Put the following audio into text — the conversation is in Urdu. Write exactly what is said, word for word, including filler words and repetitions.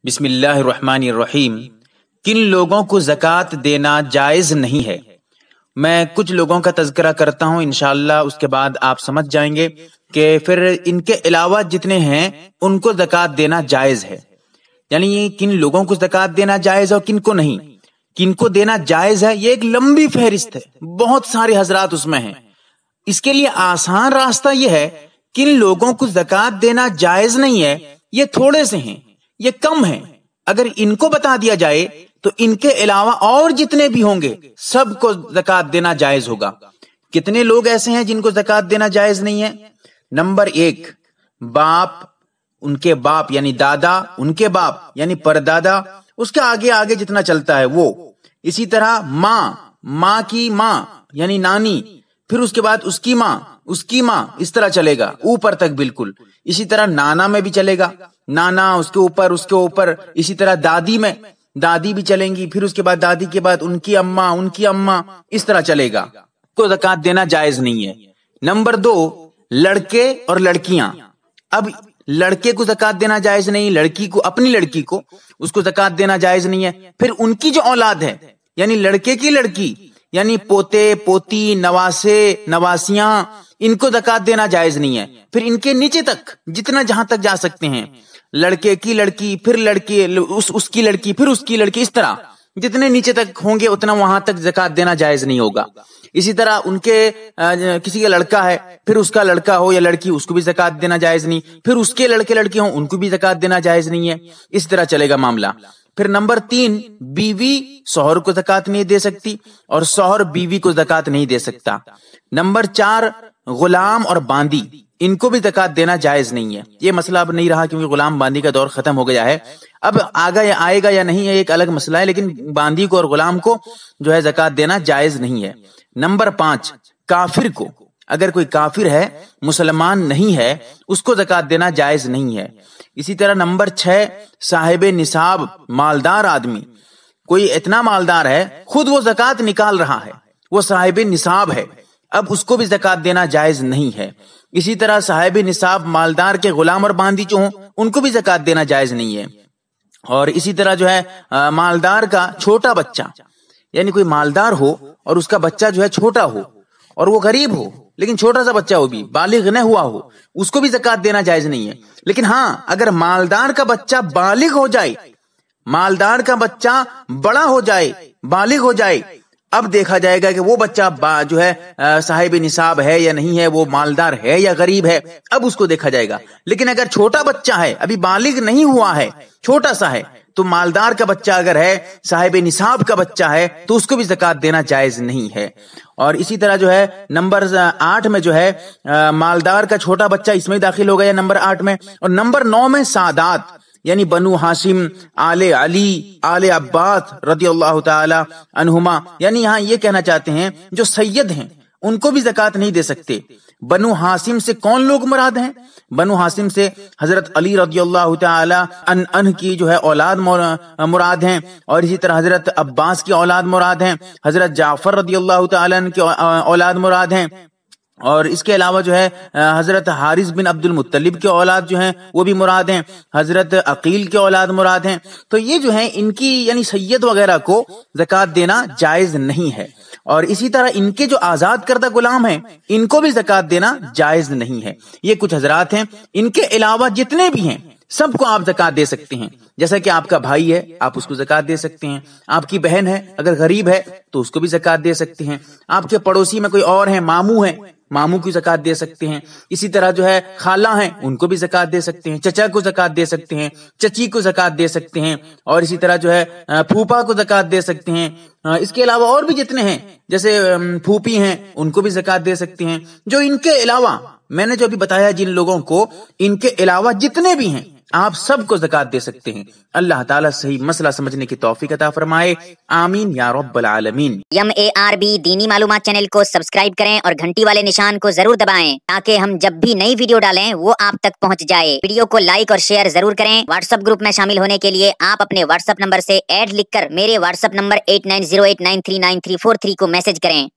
بسم اللہ الرحمن الرحیم۔ کن لوگوں کو زکوٰۃ دینا جائز نہیں ہے؟ میں کچھ لوگوں کا تذکرہ کرتا ہوں، انشاءاللہ اس کے بعد آپ سمجھ جائیں گے کہ پھر ان کے علاوہ جتنے ہیں ان کو زکوٰۃ دینا جائز ہے، یعنی یہ کن لوگوں کو زکوٰۃ دینا جائز ہے اور کن کو نہیں، کن کو دینا جائز ہے۔ یہ ایک لمبی فہرست ہے، بہت سارے حضرات اس میں ہیں۔ اس کے لیے آسان راستہ یہ ہے، کن لوگوں کو زکوٰۃ دینا جائز نہیں ہے، یہ تھوڑے سے ہیں، یہ کم ہیں۔ اگر ان کو بتا دیا جائے تو ان کے علاوہ اور جتنے بھی ہوں گے سب کو زکوٰۃ دینا جائز ہوگا۔ کتنے لوگ ایسے ہیں جن کو زکوٰۃ دینا جائز نہیں ہے؟ نمبر ایک، باپ، ان کے باپ یعنی دادا، ان کے باپ یعنی پردادا، اس کے آگے آگے جتنا چلتا ہے وہ۔ اسی طرح ماں، ماں کی ماں یعنی نانی، پھر اس کے بعد اس کی ماں، اس کی ماں، اس طرح چلے گا اوپر تک بالکل۔ اسی طرح نانا میں بھی چلے گا، نانا اس کے اوپر، اس کے اوپر۔ اسی طرح دادی میں، دادی بھی چلیں گی، پھر اس کے بعد دادی کے بعد ان کی اماں، ان کی اماں، اس طرح چلے گا۔ کو زکوٰۃ دینا جائز نہیں ہے۔ نمبر دو، لڑکے اور لڑکیاں۔ اب لڑکے کو زکوٰۃ دینا جائز نہیں، لڑکی کو، اپنی لڑکی کو اس کو زکوٰۃ دینا جائز نہیں ہے۔ پھر ان کی جو اولاد ہے یعنی لڑکے کی لڑکی یعنی پوتے، پوتی، نواسے، نواسیاں، ان کو زکوٰۃ دینا جائز نہیں ہے۔ پھر ان کے نیچے تک جتنا جہاں تک جا سکتے ہیں، لڑکے کی لڑکی، پھر لڑکی، اس اس کی لڑکی، پھر اس کی لڑکی، اس طرح جتنے نیچے تک ہوں گے اتنا وہاں تک زکوٰۃ دینا جائز نہیں ہوگا۔ اسی طرح ان کے کسی کا لڑکا ہے، پھر اس کا لڑکا ہو یا لڑکی، اس کو بھی زکوٰۃ دینا جائز نہیں۔ پھر اس کے لڑکے لڑکی ہوں، ان کو بھی زکوٰۃ دینا جائز نہیں ہے۔ اس طرح چلے گا معاملہ۔ پھر نمبر تین، بیوی شوہر کو زکوٰۃ نہیں دے سکتی اور شوہر بیوی کو زکوٰۃ نہیں دے سکتا۔ نمبر چار، غلام اور باندی، ان کو بھی زکوٰۃ دینا جائز نہیں ہے۔ یہ مسئلہ اب نہیں رہا کیونکہ غلام باندی کا دور ختم ہو گیا ہے، اب آگا یا آئے گا یا نہیں ہے ایک الگ مسئلہ ہے، لیکن باندی کو اور غلام کو جو ہے زکوٰۃ دینا جائز نہیں ہے۔ نمبر پانچ، کافر کو، اگر کوئی کافر ہے، مسلمان نہیں ہے، اس کو زکوٰۃ دینا جائز نہیں ہے۔ اسی طرح نمبر چھ، صاحب نصاب، مالدار آدمی، کوئی اتنا مالدار ہے خود وہ زکوٰۃ نکال رہا ہے، وہ صاحب نصاب ہے، اب اس کو بھی زکوٰۃ دینا جائز نہیں ہے۔ اسی طرح صاحب نصاب مالدار کے غلام اور باندی جو ہوں ان کو بھی زکوٰۃ دینا جائز نہیں ہے۔ اور اسی طرح جو ہے مالدار کا چھوٹا بچہ، یعنی کوئی مالدار ہو اور اس کا بچہ جو ہے چھوٹا ہو اور وہ غریب ہو لیکن چھوٹا سا بچہ ہو بھی، بالغ نہ ہوا ہو، اس کو بھی زکوٰۃ دینا جائز نہیں ہے۔ لیکن ہاں، اگر مالدار کا بچہ بالغ ہو جائے، مالدار کا بچہ بڑا ہو جائے، بالغ ہو جائے، اب دیکھا جائے گا کہ وہ بچہ جو ہے صاحب نصاب ہے یا نہیں ہے، وہ مالدار ہے یا غریب ہے، اب اس کو دیکھا جائے گا۔ لیکن اگر چھوٹا بچہ ہے، ابھی بالغ نہیں ہوا ہے، چھوٹا سا ہے، تو مالدار کا بچہ اگر ہے، صاحب نصاب کا بچہ ہے، تو اس کو بھی زکوٰۃ دینا جائز نہیں ہے۔ اور اسی طرح جو ہے نمبر آٹھ میں جو ہے مالدار کا چھوٹا بچہ اس میں داخل ہو گیا نمبر آٹھ میں۔ اور نمبر نو میں سادات، یعنی بنو ہاشم، آل علی، آل عباس رضی اللہ تعالی عنہما، یعنی یہاں یہ کہنا چاہتے ہیں جو سید ہیں ان کو بھی زکوٰۃ نہیں دے سکتے۔ بنو ہاشم سے کون لوگ مراد ہیں؟ بنو ہاشم سے حضرت علی رضی اللہ تعالی عنہ کی جو ہے اولاد مراد ہیں، اور اسی طرح حضرت عباس کی اولاد مراد ہیں، حضرت جعفر رضی اللہ تعالی عنہ کی اولاد مراد ہیں، اور اس کے علاوہ جو ہے حضرت حارث بن عبد المطلب کے اولاد جو ہیں وہ بھی مراد ہیں، حضرت عقیل کے اولاد مراد ہیں۔ تو یہ جو ہیں ان کی یعنی سید وغیرہ کو زکوٰۃ دینا جائز نہیں ہے۔ اور اسی طرح ان کے جو آزاد کردہ غلام ہیں ان کو بھی زکوٰۃ دینا جائز نہیں ہے۔ یہ کچھ حضرات ہیں، ان کے علاوہ جتنے بھی ہیں سب کو آپ زکوٰۃ دے سکتے ہیں۔ جیسا کہ آپ کا بھائی ہے، آپ اس کو زکوٰۃ دے سکتے ہیں، آپ کی بہن ہے اگر غریب ہے تو اس کو بھی زکوٰۃ دے سکتے ہیں، آپ کے پڑوسی میں کوئی اور ہیں، ماموں ہیں، ماموں کی زکوٰۃ دے سکتے ہیں۔ اسی طرح جو ہے خالہ ہیں، ان کو بھی زکوٰۃ دے سکتے ہیں، چچا کو زکوٰۃ دے سکتے ہیں، چچی کو زکوٰۃ دے سکتے ہیں، اور اسی طرح جو ہے پھوپھا کو زکوٰۃ دے سکتے ہیں۔ اس کے علاوہ اور بھی جتنے ہیں جیسے پھوپھی ہیں ان کو بھی زکوٰۃ دے سکتے ہیں۔ جو ان کے علاوہ میں نے جو ابھی بتایا جن لوگوں کو، ان کے علاوہ جتنے بھی ہیں آپ سب کو زکوٰۃ دے سکتے ہیں۔ اللہ تعالیٰ صحیح مسئلہ سمجھنے کی توفیق عطا فرمائے، آمین یا رب العالمین۔ یم اے آر بی دینی معلومات چینل کو سبسکرائب کریں اور گھنٹی والے نشان کو ضرور دبائیں تاکہ ہم جب بھی نئی ویڈیو ڈالیں وہ آپ تک پہنچ جائے۔ ویڈیو کو لائک اور شیئر ضرور کریں۔ واٹس ایپ گروپ میں شامل ہونے کے لیے آپ اپنے واٹس ایپ نمبر سے ایڈ لکھ کر میرے WhatsApp number eight nine zero eight nine three nine three four three کو میسج کریں۔